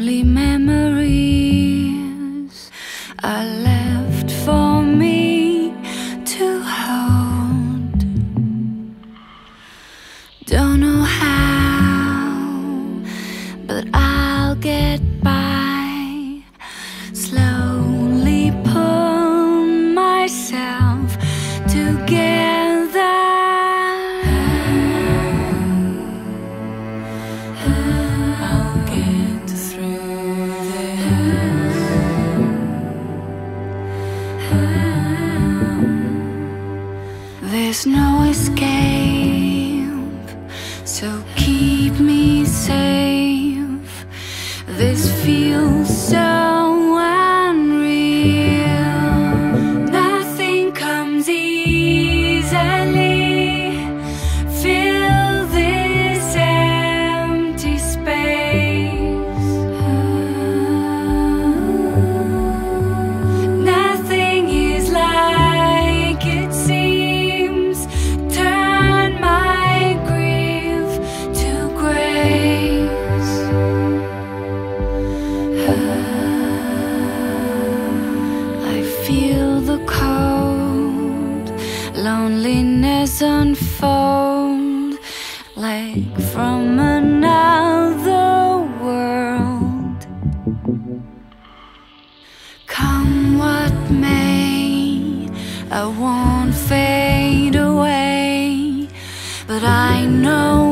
only memories are left for me to hold. Don't know how, but I'll get by. Slowly pull myself together. I'll get through this. There's no escape, so keep me safe. This feels so unreal. Nothing comes easily. Fill this empty space. Nothing is like it seems. Turn my grief to grace. I feel the cold loneliness unfold like from another world. Come what may, I won't fade away, but I know